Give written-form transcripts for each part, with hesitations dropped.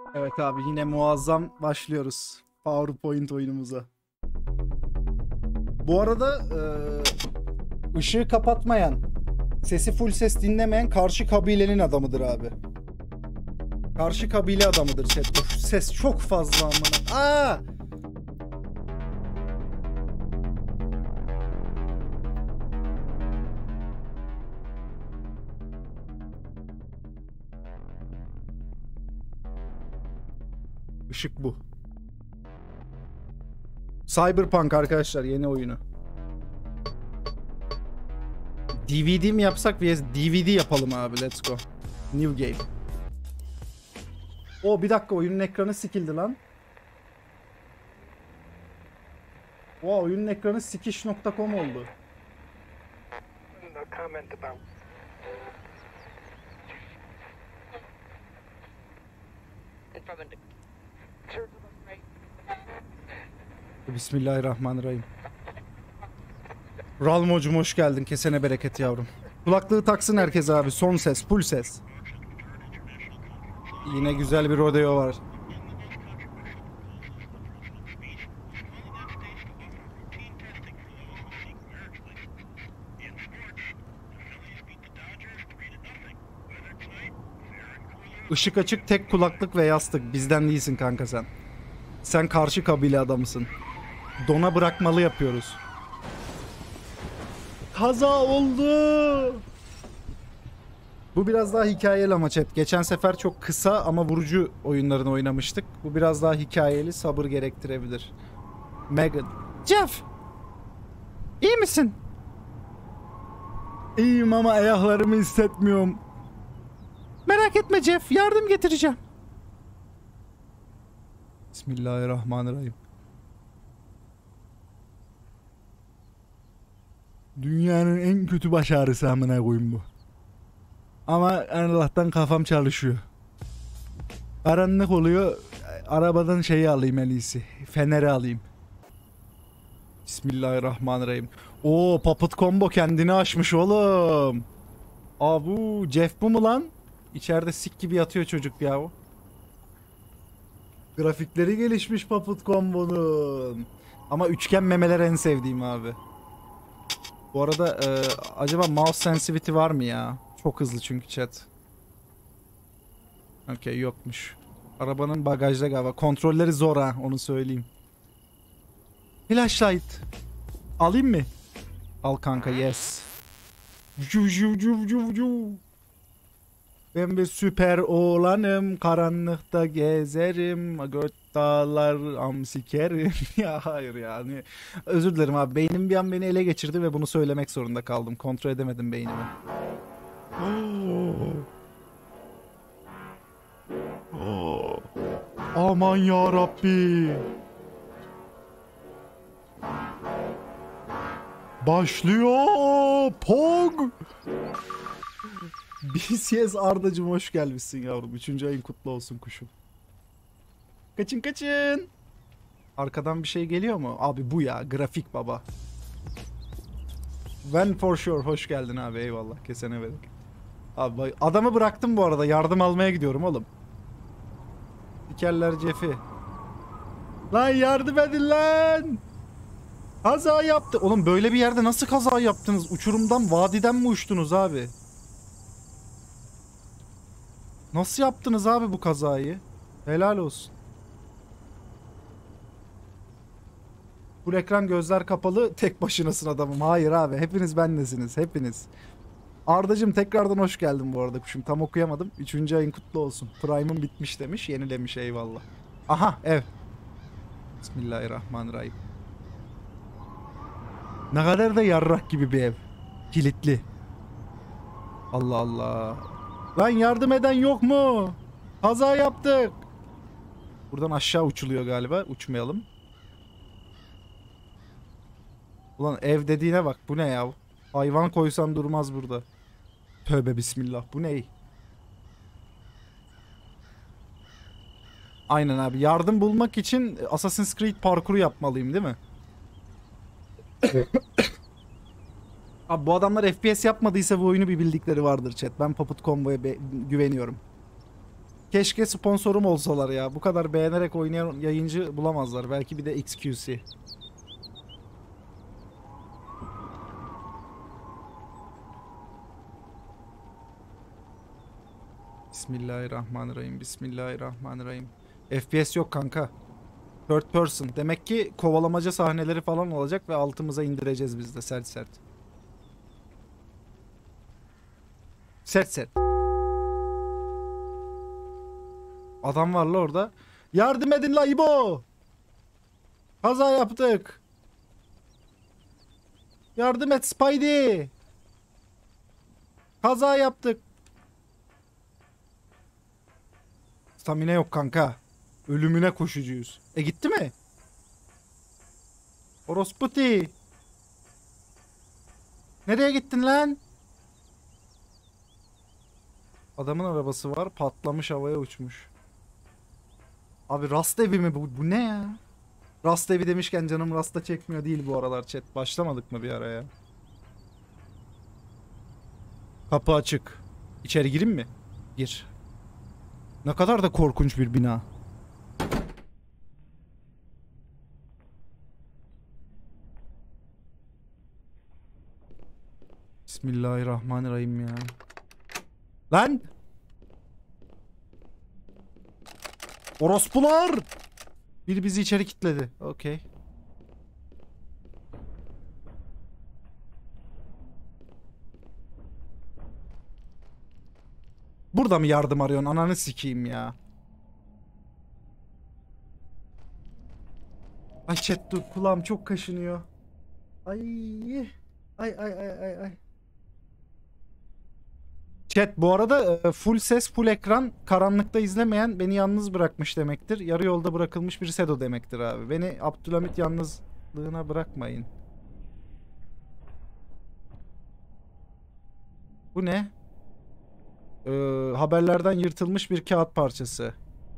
Evet abi yine muazzam başlıyoruz PowerPoint oyunumuza. Bu arada ışığı kapatmayan, sesi full ses dinlemeyen karşı kabilenin adamıdır abi. Karşı kabile adamıdır chat. Of, ses çok fazla amına. Aa! Işık bu. Cyberpunk arkadaşlar yeni oyunu. DVD mi yapsak vs DVD yapalım abi, let's go. New game. O bir dakika, oyunun ekranı sikildi lan. O oyunun ekranı sikiş.com oldu. Bismillahirrahmanirrahim. Ralmocum hoş geldin. Kesene bereket yavrum. Kulaklığı taksın herkes abi. Son ses, full ses. Yine güzel bir rodeo var. Işık açık, tek kulaklık ve yastık. Bizden değilsin kanka sen. Sen karşı kabile adamısın. Dona bırakmalı yapıyoruz. Kaza oldu. Bu biraz daha hikayeli ama chat. Geçen sefer çok kısa ama vurucu oyunlarını oynamıştık. Bu biraz daha hikayeli, sabır gerektirebilir. Megan. Jeff! İyi misin? İyiyim ama ayaklarımı hissetmiyorum. Merak etme Jeff, yardım getireceğim. Bismillahirrahmanirrahim. Dünyanın en kötü baş ağrısı amına koyayım bu. Ama Allah'tan kafam çalışıyor. Karanlık oluyor. Arabadan şeyi alayım en iyisi. Feneri alayım. Bismillahirrahmanirrahim. Oo, Puppet Combo kendini aşmış oğlum. Abu Jeff bu mu lan? İçeride sik gibi yatıyor çocuk ya o. Grafikleri gelişmiş Puppet Combo'nun. Ama üçgen memeler en sevdiğim abi. Bu arada acaba mouse sensitivity var mı ya? Çok hızlı çünkü chat. Okey, yokmuş. Arabanın bagajda galiba. Kontrolleri zor ha, onu söyleyeyim. Flashlight. Alayım mı? Al kanka, yes. Ben bir süper oğlanım. Karanlıkta gezerim. Göt dağlar amsikerim. Ya hayır yani. Özür dilerim abi. Beynim bir an beni ele geçirdi ve bunu söylemek zorunda kaldım. Kontrol edemedim beynimi. Aman ya Rabbi. Başlıyor. Pog. BCS Ardacım hoş gelmişsin yavrum. 3. ayın kutlu olsun kuşum. Kaçın kaçın. Arkadan bir şey geliyor mu? Abi bu ya. Grafik baba. When for sure. Hoş geldin abi. Eyvallah. Kesene berek. Abi adamı bıraktım bu arada. Yardım almaya gidiyorum oğlum. Dikerler Jeff'i. Lan yardım edin lan. Kaza yaptı. Oğlum böyle bir yerde nasıl kaza yaptınız? Uçurumdan, vadiden mi uçtunuz abi? Nasıl yaptınız abi bu kazayı? Helal olsun. Bu ekran, gözler kapalı, tek başınasın adamım. Hayır abi, hepiniz bendesiniz, hepiniz. Ardacım tekrardan hoş geldin bu arada kuşum. Tam okuyamadım. 3. ayın kutlu olsun. Prime'ım bitmiş demiş, yenilemiş, eyvallah. Aha ev. Bismillahirrahmanirrahim. Ne kadar da yarrak gibi bir ev. Kilitli. Allah Allah. Lan yardım eden yok mu? Kaza yaptık. Buradan aşağı uçuluyor galiba. Uçmayalım. Ulan ev dediğine bak. Bu ne ya? Hayvan koysan durmaz burada. Tövbe bismillah. Bu ne? Aynen abi. Yardım bulmak için Assassin's Creed parkuru yapmalıyım değil mi? Abi bu adamlar FPS yapmadıysa bu oyunu bir bildikleri vardır chat. Ben Puppet Combo'ya güveniyorum. Keşke sponsorum olsalar ya. Bu kadar beğenerek oynayan yayıncı bulamazlar. Belki bir de XQC. Bismillahirrahmanirrahim. Bismillahirrahmanirrahim. FPS yok kanka. Third person. Demek ki kovalamaca sahneleri falan olacak ve altımıza indireceğiz biz de sert sert. Sert sert. Adam var la orada. Yardım edin la İbo. Kaza yaptık. Yardım et Spidey. Kaza yaptık. Stamina yok kanka. Ölümüne koşucuyuz. Gitti mi? Orosputi. Nereye gittin lan? Adamın arabası var. Patlamış, havaya uçmuş. Abi rast evi mi bu? Bu ne ya? Rast evi demişken canım rasta çekmiyor değil bu aralar chat. Başlamadık mı bir araya? Kapı açık. İçeri gireyim mi? Gir. Ne kadar da korkunç bir bina. Bismillahirrahmanirrahim ya. Lan! Orospular! Biri bizi içeri kilitledi. Okey. Burada mı yardım arıyorsun? Ananı sikeyim ya. Ay chat dur, kulağım çok kaşınıyor. Ay. Ay ay ay ay ay. Chat bu arada full ses full ekran karanlıkta izlemeyen beni yalnız bırakmış demektir. Yarı yolda bırakılmış bir sedo demektir abi. Beni Abdülhamit yalnızlığına bırakmayın. Bu ne? Haberlerden yırtılmış bir kağıt parçası.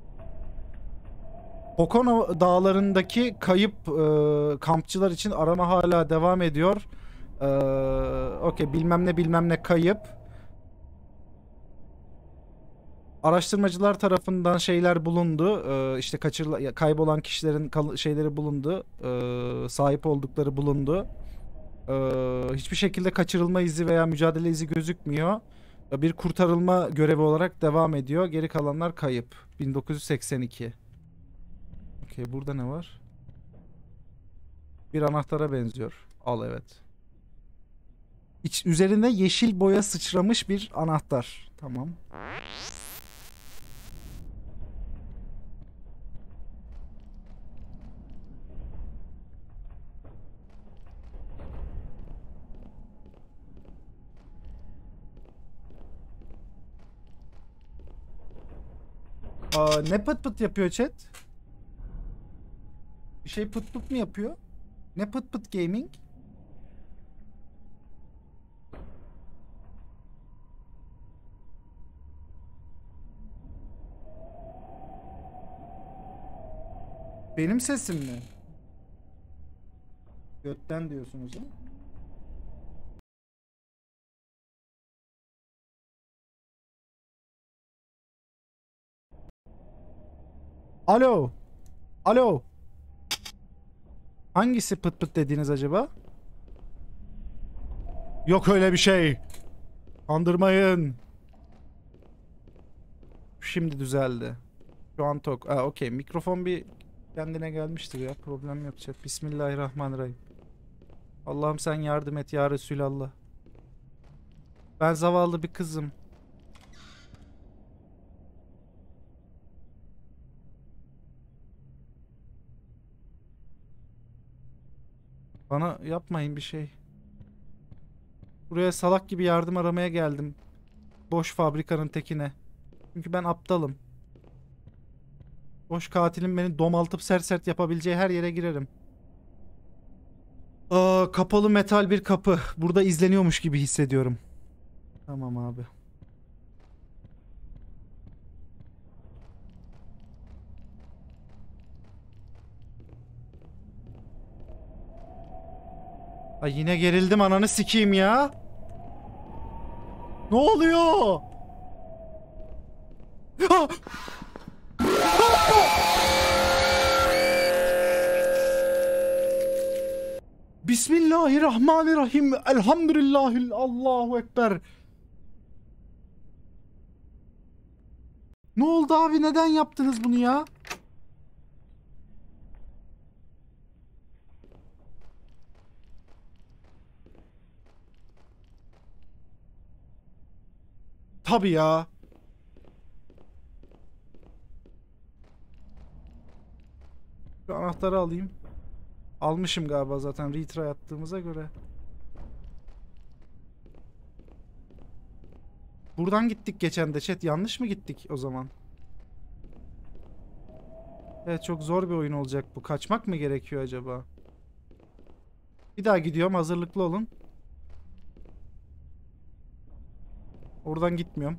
Pocono dağlarındaki kayıp kampçılar için arama hala devam ediyor. Okey, bilmem ne bilmem ne kayıp. Araştırmacılar tarafından şeyler bulundu. İşte kaybolan kişilerin şeyleri bulundu. Sahip oldukları bulundu. Hiçbir şekilde kaçırılma izi veya mücadele izi gözükmüyor. Bir kurtarılma görevi olarak devam ediyor. Geri kalanlar kayıp. 1982. Okey, burada ne var? Bir anahtara benziyor. Al, evet. Üzerinde yeşil boya sıçramış bir anahtar. Tamam. Ne pıt pıt yapıyor chat? Bir şey pıt pıt mı yapıyor? Ne pıt pıt gaming? Benim sesim mi? Götten diyorsunuz ha? Alo. Alo. Hangisi pıt pıt dediğiniz acaba? Yok öyle bir şey. Kandırmayın. Şimdi düzeldi. Şu an tok. Okey. Mikrofon bir kendine gelmiştir ya. Problem yok chat. Bismillahirrahmanirrahim. Allah'ım sen yardım et ya Resulallah. Ben zavallı bir kızım. Bana yapmayın bir şey. Buraya salak gibi yardım aramaya geldim. Boş fabrikanın tekine. Çünkü ben aptalım. Boş katilin beni domaltıp sert sert yapabileceği her yere girerim. Kapalı metal bir kapı. Burada izleniyormuş gibi hissediyorum. Tamam abi. Ay yine gerildim, ananı sikeyim ya. Ne oluyor? Bismillahirrahmanirrahim. Elhamdülillahil Allahu Ekber. Ne oldu abi? Neden yaptınız bunu ya? Tabii ya. Şu anahtarı alayım. Almışım galiba zaten retry attığımıza göre. Buradan gittik geçen de chat. Yanlış mı gittik o zaman? Evet, çok zor bir oyun olacak bu. Kaçmak mı gerekiyor acaba? Bir daha gidiyorum. Hazırlıklı olun. Oradan gitmiyorum.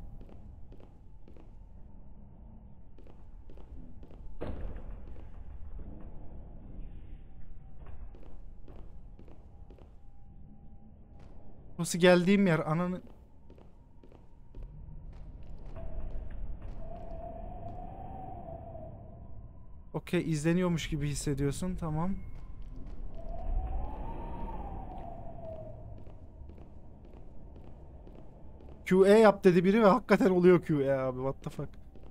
Burası geldiğim yer. Ananı... Okey, izleniyormuş gibi hissediyorsun. Tamam. QE yap dedi biri ve hakikaten oluyor QE abi. What the fuck.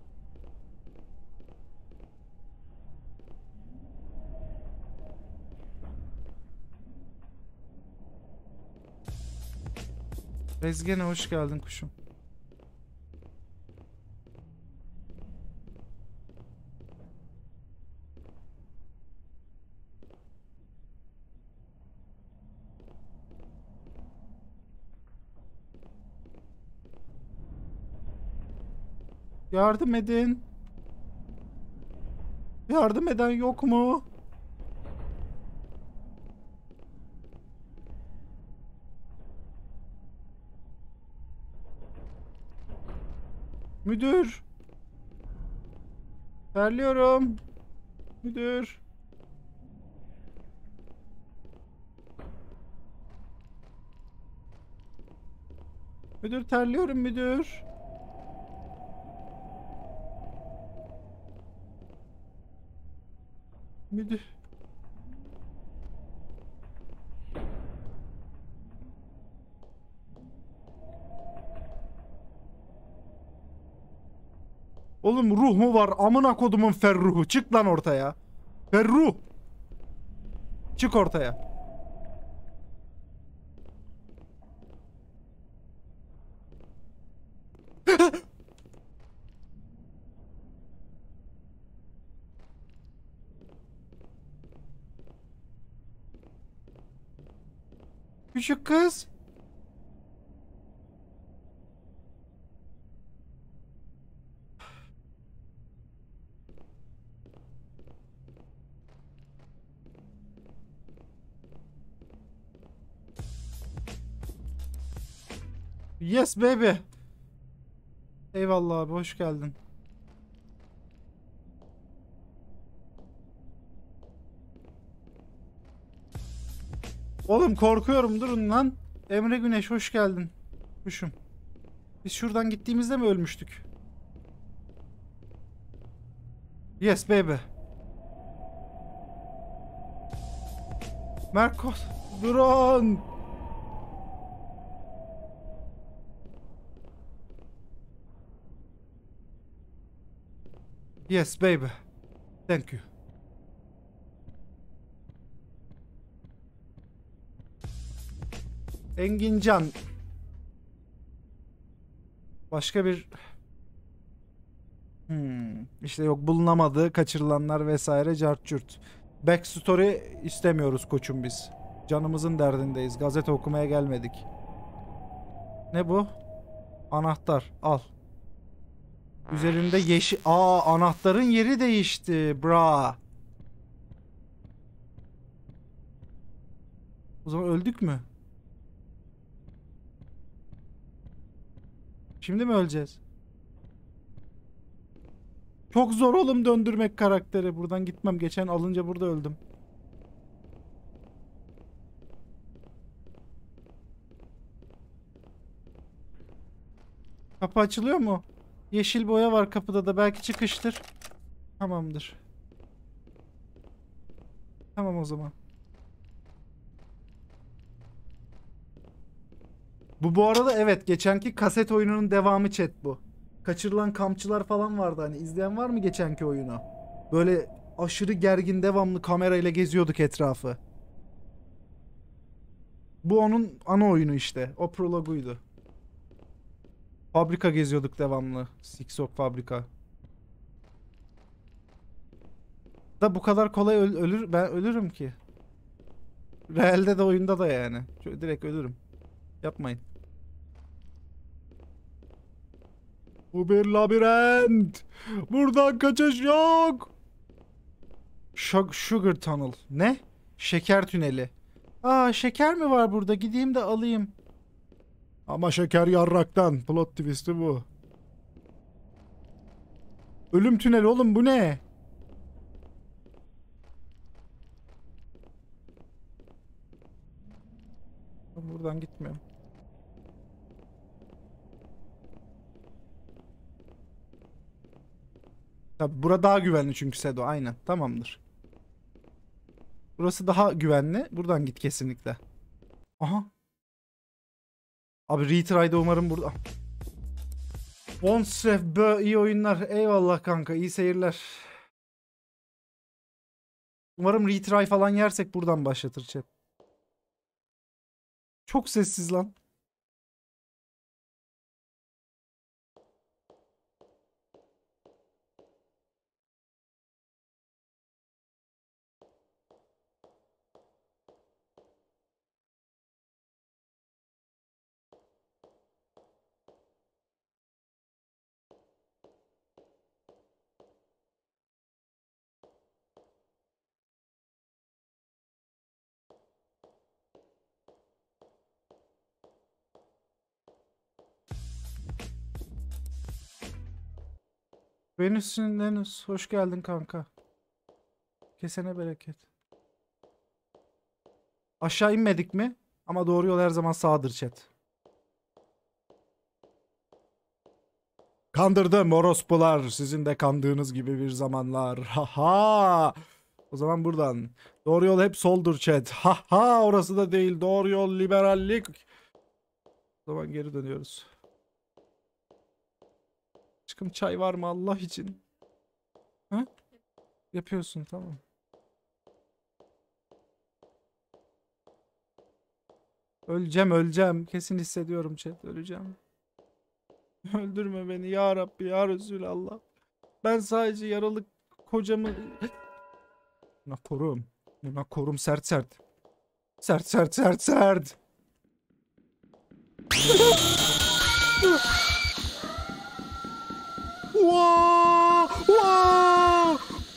Rezgene hoş geldin kuşum. Yardım edin. Yardım eden yok mu? Müdür. Terliyorum. Müdür. Müdür, terliyorum müdür. Müdür. Oğlum ruh mu var? Amına kodumun Ferruh'u. Çık lan ortaya. Ferruh. Çık ortaya. Küçük kız. Yes baby. Eyvallah abi, hoş geldin. Oğlum korkuyorum, durun lan. Emre Güneş hoş geldin. Kuşum. Biz şuradan gittiğimizde mi ölmüştük? Yes baby. Merkos. Durun. Yes baby. Thank you. Engincan. Başka bir... İşte yok, bulunamadı, kaçırılanlar vesaire, cart curt. Backstory istemiyoruz koçum biz. Canımızın derdindeyiz. Gazete okumaya gelmedik. Ne bu? Anahtar. Al. Üzerinde yeşil... Anahtarın yeri değişti. Bra. O zaman öldük mü? Şimdi mi öleceğiz? Çok zor oğlum döndürmek karakteri. Buradan gitmem. Geçen alınca burada öldüm. Kapı açılıyor mu? Yeşil boya var kapıda da. Belki çıkıştır. Tamamdır. Tamam o zaman. Bu arada evet, geçenki kaset oyununun devamı chat bu. Kaçırılan kampçılar falan vardı, hani izleyen var mı geçenki oyunu? Böyle aşırı gergin, devamlı kamerayla geziyorduk etrafı. Bu onun ana oyunu işte. O prologuydu. Fabrika geziyorduk devamlı. Siksok fabrika. Da bu kadar kolay ölür, ben ölürüm ki. Realde de oyunda da yani. Direkt ölürüm. Yapmayın. Bu bir labirent. Buradan kaçış yok. Sugar Tunnel. Ne? Şeker tüneli. Aa, şeker mi var burada? Gideyim de alayım. Ama şeker yarraktan. Plot twist'i bu. Ölüm tüneli oğlum, bu ne? Buradan gitmiyorum. Tabi bura daha güvenli çünkü Sedo, aynen. Tamamdır. Burası daha güvenli. Buradan git kesinlikle. Aha. Abi retry'da umarım burada. Onstref bö, iyi oyunlar. Eyvallah kanka, iyi seyirler. Umarım retry falan yersek buradan başlatır chat. Çok sessiz lan. Venüs'ün Venüs, hoş geldin kanka. Kesene bereket. Aşağı inmedik mi? Ama doğru yol her zaman sağdır chat. Kandırdım orospular. Sizin de kandığınız gibi bir zamanlar. Haha. O zaman buradan. Doğru yol hep soldur chat. Haha, orası da değil. Doğru yol liberallik. O zaman geri dönüyoruz. Aşkım çay var mı Allah için? Ha? Yapıyorsun, tamam. Öleceğim, öleceğim. Kesin hissediyorum chat. Öleceğim. Öldürme beni ya Rabbi ya Resulallah. Ben sadece yaralı kocamı... Buna korum. Buna korum, sert sert. Sert sert sert sert. Wow! Wow!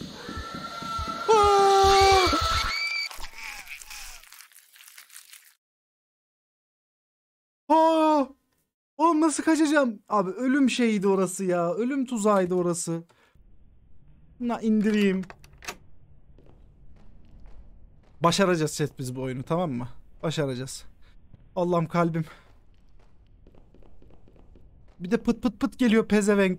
Aa! Oğlum nasıl kaçacağım? Abi ölüm şeyiydi orası ya. Ölüm tuzağıydı orası. Na indireyim. Başaracağız chat biz bu oyunu, tamam mı? Başaracağız. Allah'ım kalbim. Bir de pıt pıt pıt geliyor pezevenk.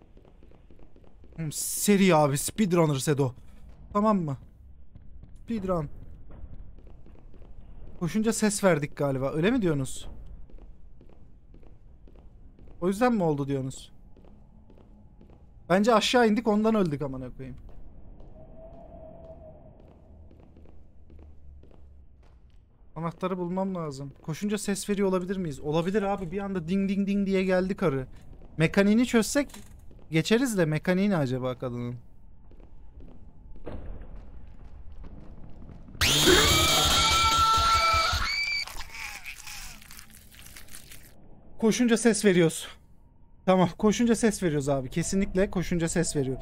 Seri abi, speedrunner Sedo. Tamam mı? Speedrun. Koşunca ses verdik galiba. Öyle mi diyorsunuz? O yüzden mi oldu diyorsunuz? Bence aşağı indik, ondan öldük amına koyayım. Anahtarı bulmam lazım. Koşunca ses veriyor olabilir miyiz? Olabilir abi, bir anda ding ding ding diye geldi karı. Mekaniğini çözsek geçeriz de, mekaniği ne acaba kadının? Koşunca ses veriyoruz. Tamam, koşunca ses veriyoruz abi. Kesinlikle koşunca ses veriyor.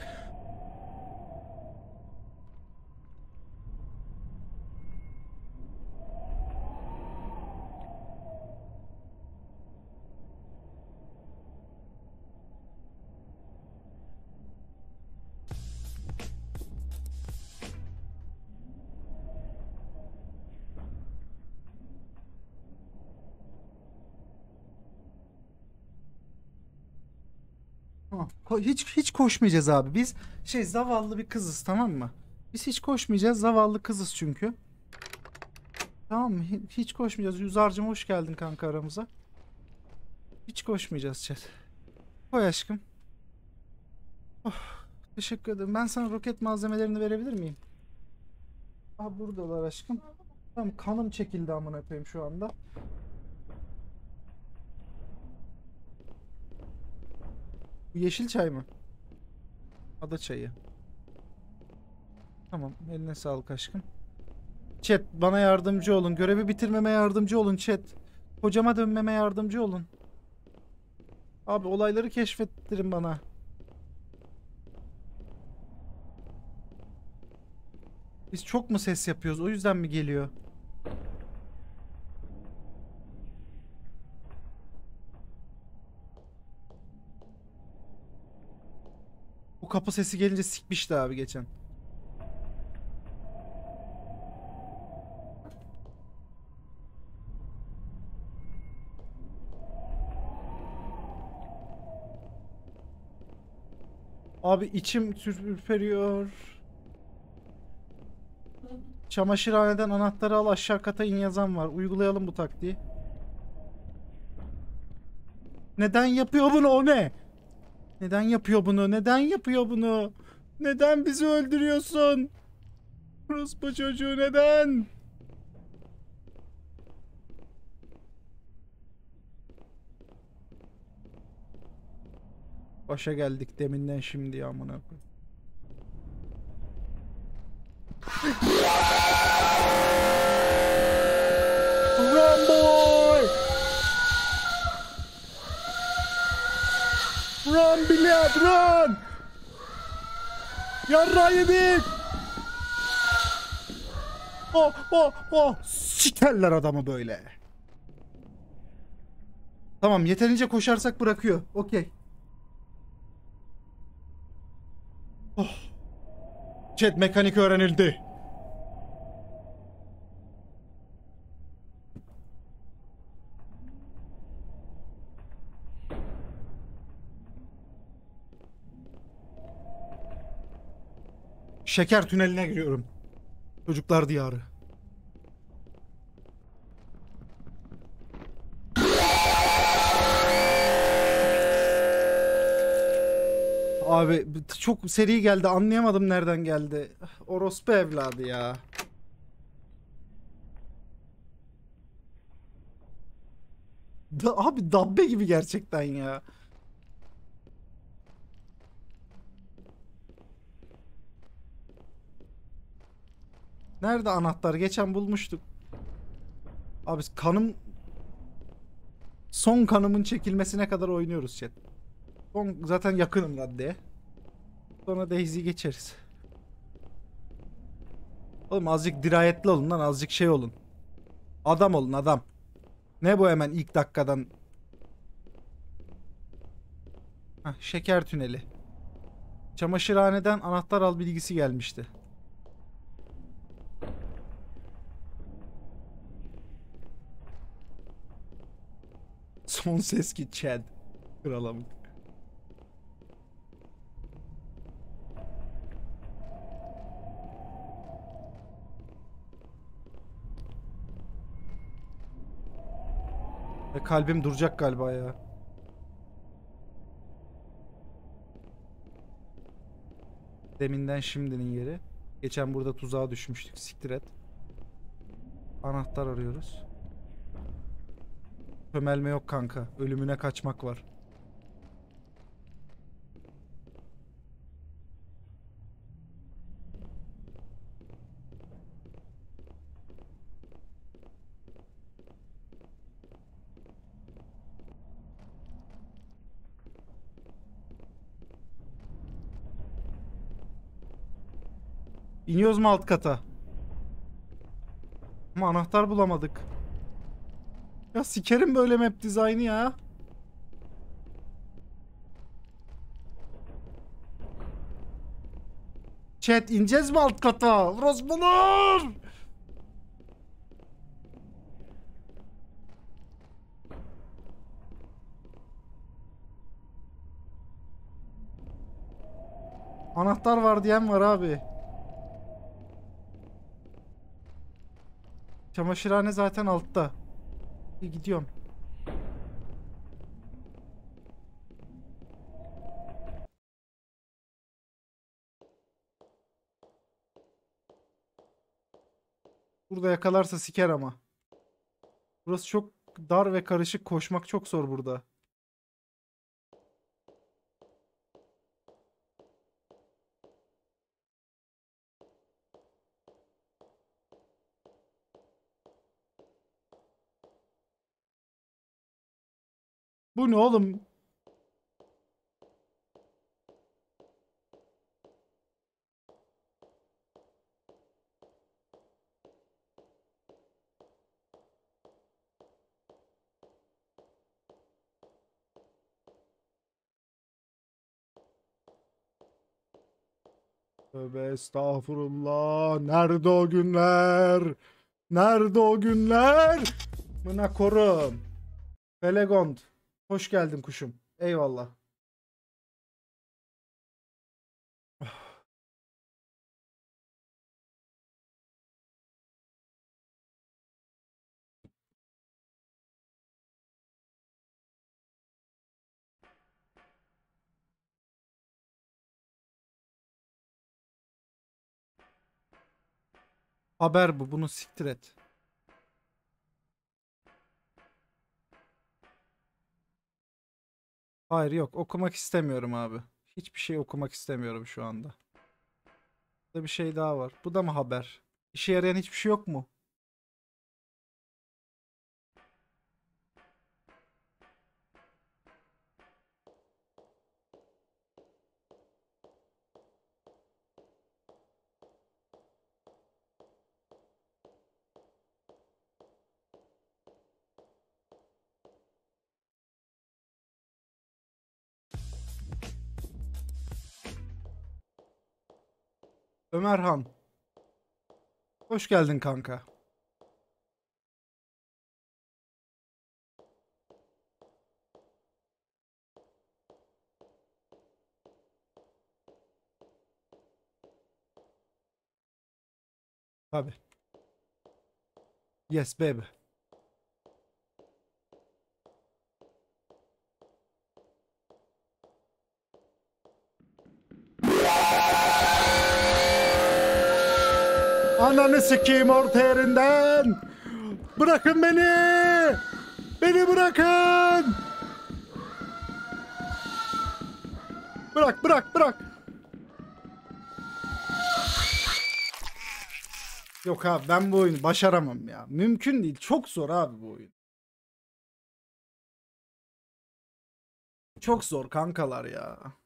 Tamam. Hiç koşmayacağız abi. Biz zavallı bir kızız, tamam mı? Biz hiç koşmayacağız. Zavallı kızız çünkü. Tamam mı? Hiç koşmayacağız. Yüzarcığım hoş geldin kanka aramıza. Hiç koşmayacağız chat. Koy aşkım. Oh, teşekkür ederim. Ben sana roket malzemelerini verebilir miyim? Aha buradalar aşkım. Tamam kanım çekildi amına koyayım şu anda. Bu yeşil çay mı? Ada çayı. Tamam eline sağlık aşkım. Chat bana yardımcı olun. Görevi bitirmeme yardımcı olun chat. Kocama dönmeme yardımcı olun. Abi olayları keşfettirin bana. Biz çok mu ses yapıyoruz? O yüzden mi geliyor? Bu kapı sesi gelince sikmişti abi geçen. Abi içim ürperiyor. Çamaşırhaneden anahtarı al aşağı kata in yazan var. Uygulayalım bu taktiği. Neden yapıyor bunu o ne? Neden yapıyor bunu? Neden yapıyor bunu? Neden bizi öldürüyorsun? Orospu çocuğu neden? Başa geldik deminden şimdi amına koyayım. Run boy! Run bilet run! Yarra yedik! Oh oh oh! Sikerler adamı böyle. Tamam yeterince koşarsak bırakıyor. Okey. Oh. Chat mekanik öğrenildi. Şeker tüneline giriyorum. Çocuklar diyarı. Abi çok seri geldi. Anlayamadım nereden geldi. Orospu evladı ya. Abi dabbe gibi gerçekten ya. Nerede anahtar? Geçen bulmuştuk. Abi kanım... Son kanımın çekilmesine kadar oynuyoruz chat. Son zaten yakınım raddeye. Sonra Daisy'yi geçeriz. Oğlum azıcık dirayetli olun lan. Azıcık şey olun. Adam olun adam. Ne bu hemen ilk dakikadan. Heh, şeker tüneli. Çamaşırhaneden anahtar al bilgisi gelmişti. Son ses ki Chad. Kralım. Kalbim duracak galiba ya. Deminden şimdinin yeri. Geçen burada tuzağa düşmüştük. Siktir et. Anahtar arıyoruz. Çömelme yok kanka. Ölümüne kaçmak var. İniyoruz mu alt kata? Ama anahtar bulamadık. Ya sikerim böyle map dizaynı ya. Chat ineceğiz mi alt kata? Orospular! Anahtar var diyen var abi. Çamaşırhane zaten altta. Gidiyorum. Burada yakalarsa siker ama. Burası çok dar ve karışık. Koşmak çok zor burada. Bu ne oğlum? Tövbe estağfurullah. Nerede o günler? Nerede o günler? Mına korum. Felegond. Hoş geldin kuşum. Eyvallah. Haber bu. Bunu siktir et. Hayır yok. Okumak istemiyorum abi. Hiçbir şey okumak istemiyorum şu anda. Burada bir şey daha var. Bu da mı haber? İşe yarayan hiçbir şey yok mu? Ömerhan. Hoş geldin kanka. Tabii. Yes baby. Ananı sikeyim orta yerinden. Bırakın beni. Beni bırakın. Bırak bırak bırak. Yok abi ben bu oyunu başaramam ya. Mümkün değil. Çok zor abi bu oyun. Çok zor kankalar ya.